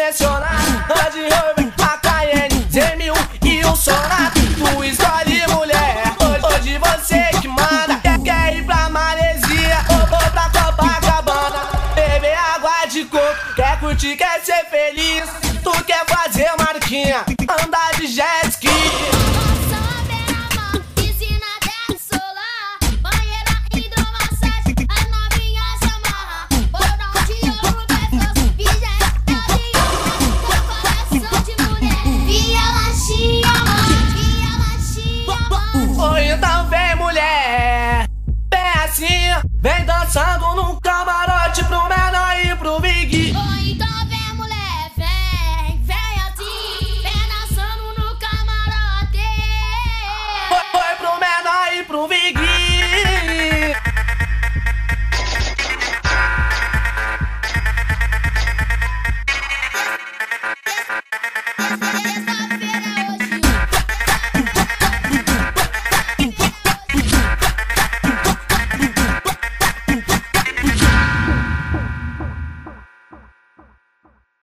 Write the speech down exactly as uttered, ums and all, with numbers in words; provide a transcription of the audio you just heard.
selecionar Land Rover, a Cayenne, Z mil e um Sonata. Tu escolhe mulher, hoje você que manda. Quer, quer ir pra Maresia ou, ou pra Copacabana, beber água de coco, quer curtir, quer ser feliz. Tu quer fazer marquinha, andar de jet ski. Vem dançando num camarote pro meu